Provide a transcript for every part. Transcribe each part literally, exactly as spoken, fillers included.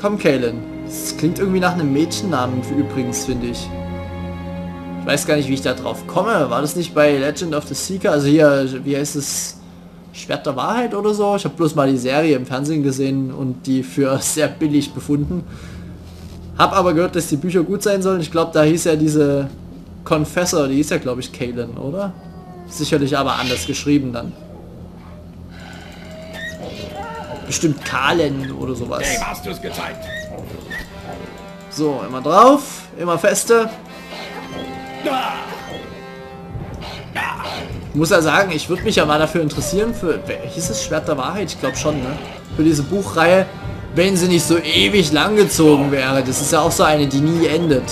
Komm, Kaylin. Das klingt irgendwie nach einem Mädchennamen übrigens, finde ich. Ich weiß gar nicht, wie ich da drauf komme. War das nicht bei Legend of the Seeker? Also hier, wie heißt es? Schwert der Wahrheit oder so? Ich habe bloß mal die Serie im Fernsehen gesehen und die für sehr billig befunden. Hab aber gehört, dass die Bücher gut sein sollen. Ich glaube, da hieß ja diese Confessor, die hieß ja, glaube ich, Kaylin, oder? Sicherlich aber anders geschrieben dann. Bestimmt Kalen oder sowas. Hey, hast du es gezeigt? So, immer drauf, immer feste. Ich muss ja sagen, ich würde mich ja mal dafür interessieren, für, hieß es Schwert der Wahrheit? Ich glaube schon, ne? Für diese Buchreihe, wenn sie nicht so ewig lang gezogen wäre. Das ist ja auch so eine, die nie endet.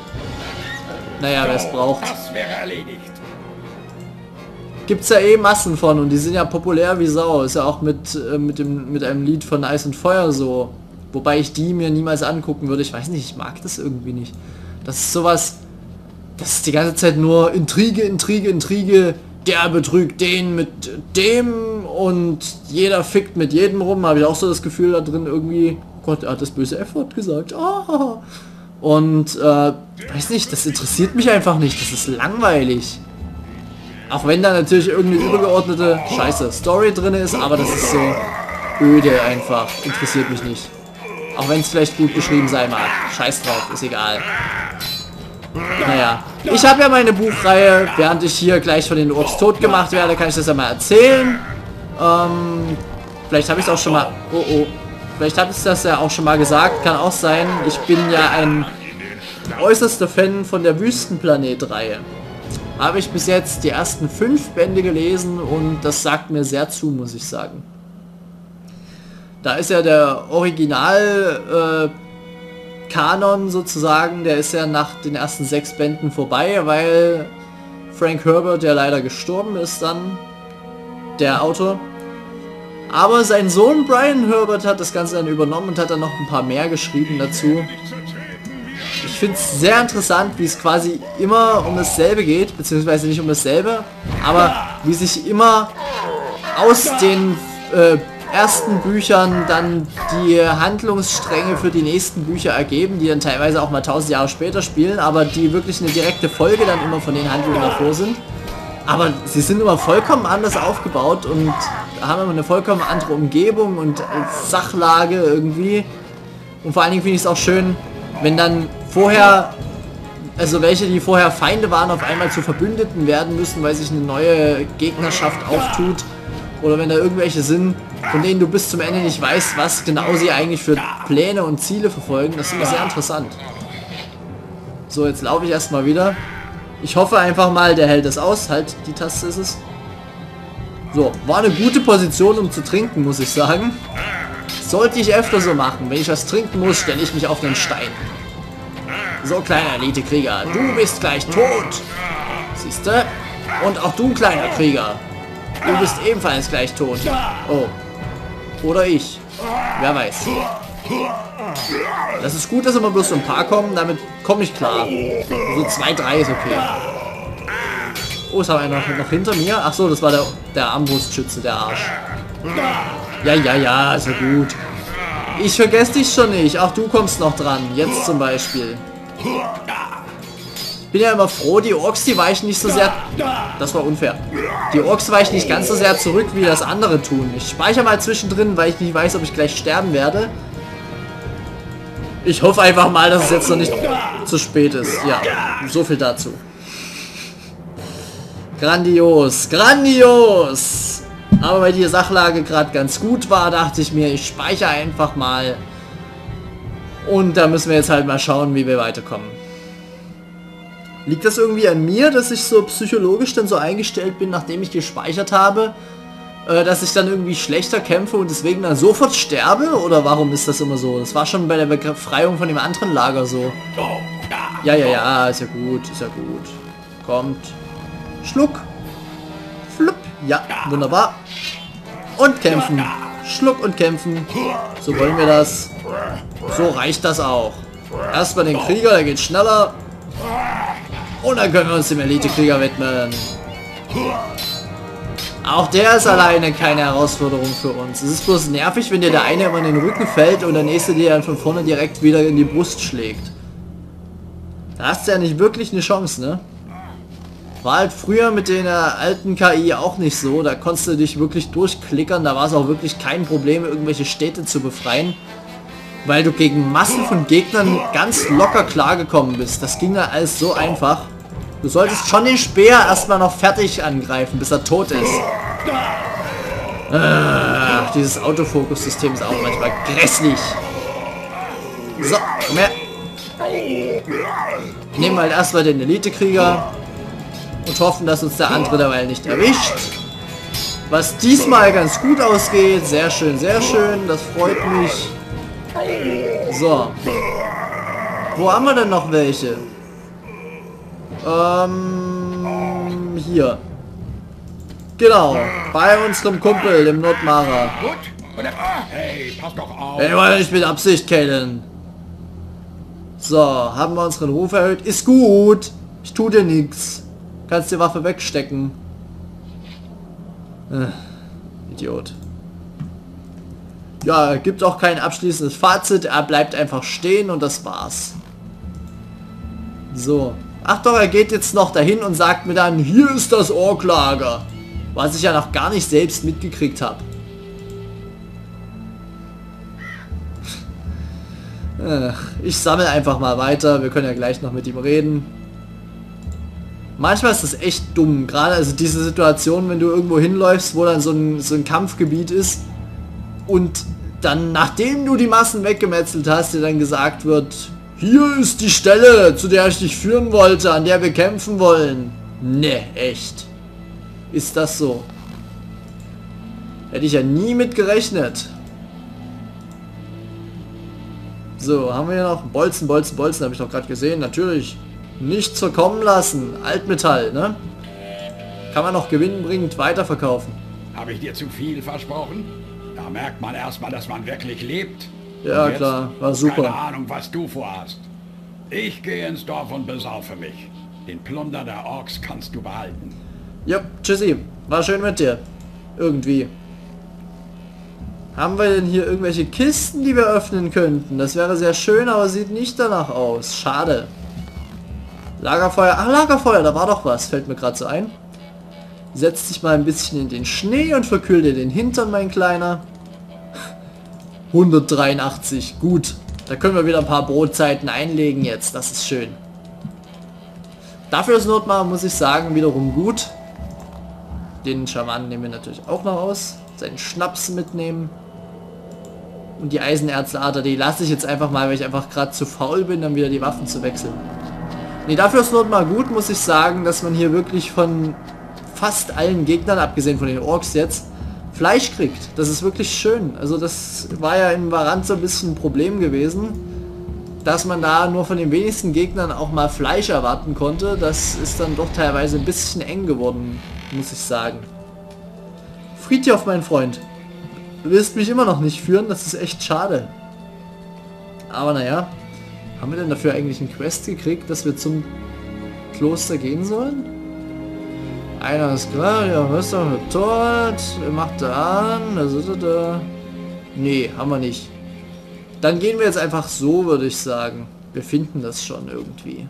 Naja, wer es braucht. Das wäre erledigt. Gibt's ja eh Massen von und die sind ja populär wie Sau. Ist ja auch mit, äh, mit, dem, mit einem Lied von Eis und Feuer so. Wobei ich die mir niemals angucken würde. Ich weiß nicht, ich mag das irgendwie nicht. Das ist sowas, das ist die ganze Zeit nur Intrige, Intrige, Intrige. Der betrügt den mit dem und jeder fickt mit jedem rum. Habe ich auch so das Gefühl da drin irgendwie, oh Gott, er hat das böse F-Wort gesagt. Oh. Und äh, weiß nicht, das interessiert mich einfach nicht. Das ist langweilig. Auch wenn da natürlich irgendeine übergeordnete Scheiße Story drin ist, aber das ist so öde einfach. Interessiert mich nicht. Auch wenn es vielleicht gut geschrieben sein mag. Scheiß drauf, ist egal. Naja, ich habe ja meine Buchreihe, während ich hier gleich von den Orks tot gemacht werde, kann ich das ja mal erzählen. Ähm, vielleicht habe ich es auch schon mal... Oh oh. Vielleicht habe ich das ja auch schon mal gesagt, kann auch sein. Ich bin ja ein äußerster Fan von der Wüstenplanet-Reihe. Habe ich bis jetzt die ersten fünf Bände gelesen und das sagt mir sehr zu, muss ich sagen. Da ist ja der Original äh, Kanon sozusagen, der ist ja nach den ersten sechs Bänden vorbei, weil Frank Herbert ja leider gestorben ist dann, der Autor. Aber sein Sohn Brian Herbert hat das Ganze dann übernommen und hat dann noch ein paar mehr geschrieben dazu. Ich finde es sehr interessant, wie es quasi immer um dasselbe geht, beziehungsweise nicht um dasselbe, aber wie sich immer aus den äh, ersten Büchern dann die Handlungsstränge für die nächsten Bücher ergeben, die dann teilweise auch mal tausend Jahre später spielen, aber die wirklich eine direkte Folge dann immer von den Handlungen davor sind. Aber sie sind immer vollkommen anders aufgebaut und haben immer eine vollkommen andere Umgebung und Sachlage irgendwie. Und vor allen Dingen finde ich es auch schön, wenn dann vorher, also welche, die vorher Feinde waren, auf einmal zu Verbündeten werden müssen, weil sich eine neue Gegnerschaft auftut. Oder wenn da irgendwelche sind, von denen du bis zum Ende nicht weißt, was genau sie eigentlich für Pläne und Ziele verfolgen. Das finde ich sehr interessant. So, jetzt laufe ich erstmal wieder. Ich hoffe einfach mal, der hält das aus. Halt, die Taste ist es. So, war eine gute Position, um zu trinken, muss ich sagen. Sollte ich öfter so machen. Wenn ich was trinken muss, stelle ich mich auf einen Stein. So, kleiner Elite-Krieger, du bist gleich tot. Siehst du? Und auch du, kleiner Krieger. Du bist ebenfalls gleich tot. Oh. Oder ich. Wer weiß. Das ist gut, dass immer bloß so ein paar kommen. Damit komme ich klar. So zwei, drei ist okay. Oh, es haben wir noch, noch hinter mir. Ach so, das war der, der Armbrustschütze, der Arsch. Ja, ja, ja, ist ja gut. Ich vergesse dich schon nicht. Auch du kommst noch dran. Jetzt zum Beispiel. Ich bin ja immer froh, die Orks, die weichen nicht so sehr... Das war unfair. Die Orks weichen nicht ganz so sehr zurück, wie das andere tun. Ich speichere mal zwischendrin, weil ich nicht weiß, ob ich gleich sterben werde. Ich hoffe einfach mal, dass es jetzt noch nicht zu spät ist. Ja, so viel dazu. Grandios, grandios! Aber weil die Sachlage gerade ganz gut war, dachte ich mir, ich speichere einfach mal. Und da müssen wir jetzt halt mal schauen, wie wir weiterkommen. Liegt das irgendwie an mir, dass ich so psychologisch dann so eingestellt bin, nachdem ich gespeichert habe, äh, dass ich dann irgendwie schlechter kämpfe und deswegen dann sofort sterbe? Oder warum ist das immer so? Das war schon bei der Befreiung von dem anderen Lager so. Ja, ja, ja, ist ja gut, ist ja gut. Kommt. Schluck. Flupp. Ja, wunderbar. Und kämpfen. Schluck und kämpfen. So wollen wir das. So reicht das auch. Erstmal den Krieger, der geht schneller. Und dann können wir uns dem Elite-Krieger widmen. Auch der ist alleine keine Herausforderung für uns. Es ist bloß nervig, wenn dir der eine immer in den Rücken fällt und der nächste dir dann von vorne direkt wieder in die Brust schlägt. Da hast du ja nicht wirklich eine Chance, ne? War halt früher mit der alten K I auch nicht so. Da konntest du dich wirklich durchklickern. Da war es auch wirklich kein Problem, irgendwelche Städte zu befreien. Weil du gegen Massen von Gegnern ganz locker klargekommen bist. Das ging da alles so einfach. Du solltest schon den Speer erstmal noch fertig angreifen, bis er tot ist. Ach, dieses Autofokus-System ist auch manchmal grässlich. So, komm her. Nehmen wir halt erstmal den Elite-Krieger und hoffen, dass uns der andere derweil nicht erwischt. Was diesmal ganz gut ausgeht. Sehr schön, sehr schön. Das freut mich. So. Wo haben wir denn noch welche? Ähm, hier. Genau. Bei unserem Kumpel, dem Notmara. Gut. Und der, ah, hey, pass doch auf. Ey, war ja nicht mit Absicht, Kalen. So, haben wir unseren Ruf erhöht. Ist gut. Ich tu dir nichts. Kannst die Waffe wegstecken. Äh, Idiot. Ja, gibt auch kein abschließendes Fazit. Er bleibt einfach stehen und das war's. So. Ach doch, er geht jetzt noch dahin und sagt mir dann, hier ist das Orklager. Was ich ja noch gar nicht selbst mitgekriegt habe. Ich sammle einfach mal weiter. Wir können ja gleich noch mit ihm reden. Manchmal ist das echt dumm. Gerade also diese Situation, wenn du irgendwo hinläufst, wo dann so ein, so ein Kampfgebiet ist und dann, nachdem du die Massen weggemetzelt hast, dir dann gesagt wird, hier ist die Stelle, zu der ich dich führen wollte, an der wir kämpfen wollen. Ne, echt. Ist das so? Hätte ich ja nie mit gerechnet. So, haben wir hier noch Bolzen, Bolzen, Bolzen, habe ich doch gerade gesehen. Natürlich. Nicht zerkommen lassen. Altmetall, ne? Kann man noch gewinnbringend weiterverkaufen. Habe ich dir zu viel versprochen? Da merkt man erstmal, dass man wirklich lebt. Ja, Und jetzt? klar. War super. Keine Ahnung, was du vorhast. Ich gehe ins Dorf und besaufe mich. Den Plunder der Orks kannst du behalten. Ja, tschüssi. War schön mit dir. Irgendwie. Haben wir denn hier irgendwelche Kisten, die wir öffnen könnten? Das wäre sehr schön, aber sieht nicht danach aus. Schade. Lagerfeuer. Ach, Lagerfeuer, da war doch was. Fällt mir gerade so ein. Setz dich mal ein bisschen in den Schnee und verkühl dir den Hintern, mein Kleiner. hundertdreiundachtzig. Gut. Da können wir wieder ein paar Brotzeiten einlegen jetzt. Das ist schön. Dafür ist Notmar, muss ich sagen, wiederum gut. Den Schamanen nehmen wir natürlich auch noch aus. Seinen Schnaps mitnehmen. Und die Eisenerzader, die lasse ich jetzt einfach mal, weil ich einfach gerade zu faul bin, dann wieder die Waffen zu wechseln. Ne, dafür ist Notmar gut, muss ich sagen, dass man hier wirklich von fast allen Gegnern, abgesehen von den Orks jetzt, Fleisch kriegt. Das ist wirklich schön. Also das war ja in Varant so ein bisschen ein Problem gewesen, dass man da nur von den wenigsten Gegnern auch mal Fleisch erwarten konnte. Das ist dann doch teilweise ein bisschen eng geworden, muss ich sagen. Friedhof, mein Freund. Du willst mich immer noch nicht führen, das ist echt schade. Aber naja, haben wir denn dafür eigentlich einen Quest gekriegt, dass wir zum Kloster gehen sollen? Einer ist klar, ja, was ist doch tot, er macht da an, da ist er da. Nee, haben wir nicht. Dann gehen wir jetzt einfach so, würde ich sagen. Wir finden das schon irgendwie.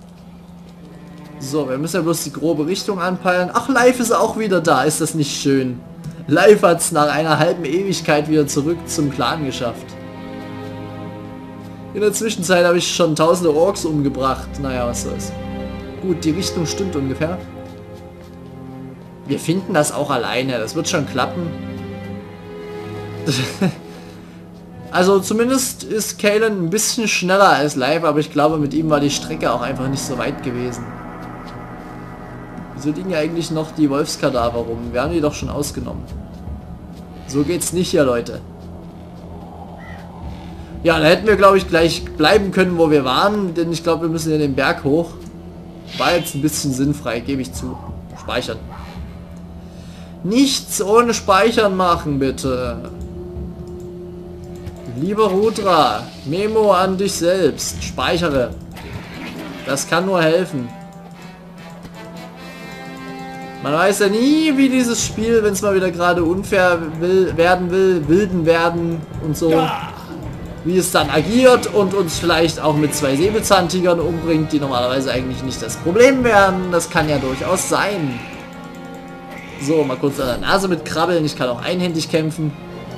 So, wir müssen ja bloß die grobe Richtung anpeilen. Ach, Live ist auch wieder da, ist das nicht schön? Live hat es nach einer halben Ewigkeit wieder zurück zum Clan geschafft. In der Zwischenzeit habe ich schon tausende Orks umgebracht. Naja, was soll's. Gut, die Richtung stimmt ungefähr. Wir finden das auch alleine. Das wird schon klappen. Also zumindest ist Kalen ein bisschen schneller als Live, aber ich glaube, mit ihm war die Strecke auch einfach nicht so weit gewesen. Wieso liegen ja eigentlich noch die Wolfskadaver rum? Wir haben die doch schon ausgenommen. So geht's nicht hier, Leute. Ja, da hätten wir, glaube ich, gleich bleiben können, wo wir waren, denn ich glaube, wir müssen hier den Berg hoch. War jetzt ein bisschen sinnfrei, gebe ich zu. Speichern. Nichts ohne Speichern machen, bitte. Lieber Rudra, Memo an dich selbst. Speichere. Das kann nur helfen. Man weiß ja nie, wie dieses Spiel, wenn es mal wieder gerade unfair will, werden will, wilden werden und so, Ja. wie es dann agiert und uns vielleicht auch mit zwei Säbelzahntigern umbringt, die normalerweise eigentlich nicht das Problem wären. Das kann ja durchaus sein. So, mal kurz an der Nase mit krabbeln. Ich kann auch einhändig kämpfen.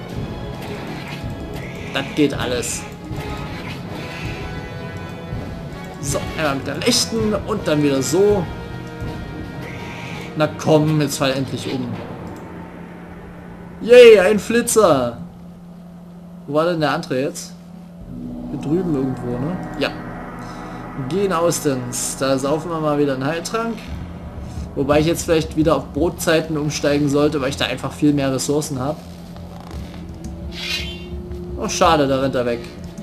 Das geht alles. So, einmal mit der rechten und dann wieder so. Na komm, jetzt fall endlich um. Yay, ein Flitzer. Wo war denn der andere jetzt? Hier drüben irgendwo, ne? Ja. Genauestens. Da saufen wir mal wieder einen Heiltrank. Wobei ich jetzt vielleicht wieder auf Brotzeiten umsteigen sollte, weil ich da einfach viel mehr Ressourcen habe. Oh, schade, da rennt er weg.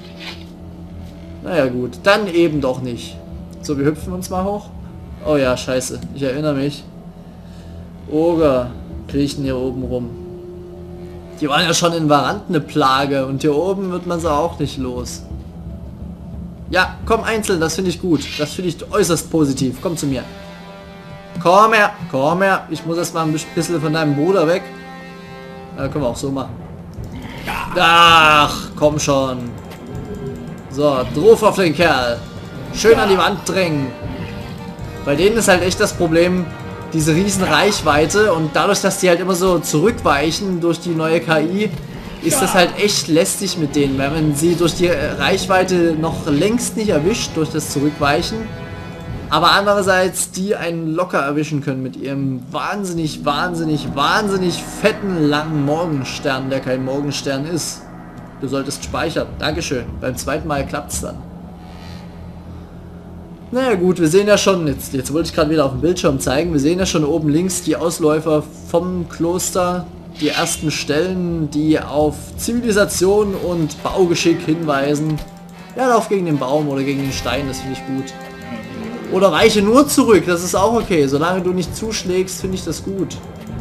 Naja gut, dann eben doch nicht. So, wir hüpfen uns mal hoch. Oh ja, scheiße. Ich erinnere mich. Oger kriechen hier oben rum. Die waren ja schon in Varant eine Plage und hier oben wird man sie auch nicht los. Ja, komm einzeln, das finde ich gut. Das finde ich äußerst positiv. Komm zu mir. Komm her, komm her. Ich muss erst mal ein bisschen von deinem Bruder weg. Ja, können wir auch so machen. Ach, komm schon. So, drauf auf den Kerl. Schön an die Wand drängen. Bei denen ist halt echt das Problem, diese riesen Reichweite und dadurch, dass die halt immer so zurückweichen durch die neue K I, ist das halt echt lästig mit denen, wenn man sie durch die Reichweite noch längst nicht erwischt, durch das Zurückweichen, aber andererseits die einen locker erwischen können mit ihrem wahnsinnig, wahnsinnig, wahnsinnig fetten, langen Morgenstern, der kein Morgenstern ist. Du solltest speichern. Dankeschön. Beim zweiten Mal klappt es dann. Naja gut, wir sehen ja schon, jetzt, jetzt wollte ich gerade wieder auf dem Bildschirm zeigen, wir sehen ja schon oben links die Ausläufer vom Kloster, die ersten Stellen, die auf Zivilisation und Baugeschick hinweisen. Ja, lauf gegen den Baum oder gegen den Stein, das finde ich gut. Oder weiche nur zurück, das ist auch okay, solange du nicht zuschlägst, finde ich das gut.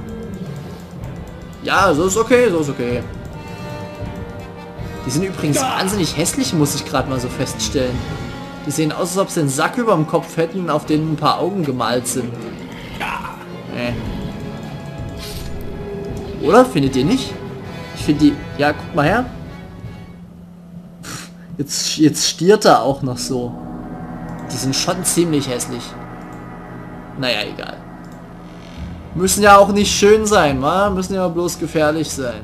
Ja, so ist okay, so ist okay. Die sind übrigens wahnsinnig hässlich, muss ich gerade mal so feststellen. Die sehen aus, als ob sie einen Sack über dem Kopf hätten, auf denen ein paar Augen gemalt sind. Äh. Oder? Findet ihr nicht? Ich finde die... Ja, guck mal her. Pff, jetzt, jetzt stiert er auch noch so. Die sind schon ziemlich hässlich. Naja, egal. Müssen ja auch nicht schön sein, wa? Müssen ja bloß gefährlich sein.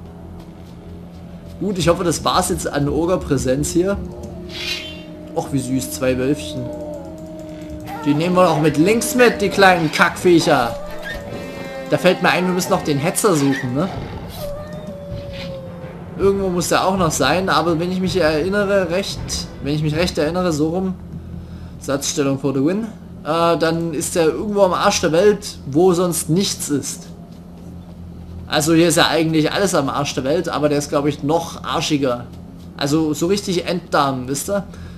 Gut, ich hoffe, das war's jetzt an Oger-Präsenz hier. Och, wie süß, zwei Wölfchen. Die nehmen wir auch mit links mit, die kleinen Kackviecher. Da fällt mir ein, wir müssen noch den Hetzer suchen, ne? Irgendwo muss der auch noch sein, aber wenn ich mich erinnere, recht, wenn ich mich recht erinnere, so rum, Satzstellung for the win, äh, dann ist der irgendwo am Arsch der Welt, wo sonst nichts ist. Also hier ist ja eigentlich alles am Arsch der Welt, aber der ist, glaube ich, noch arschiger. Also so richtig Enddarm, wisst ihr?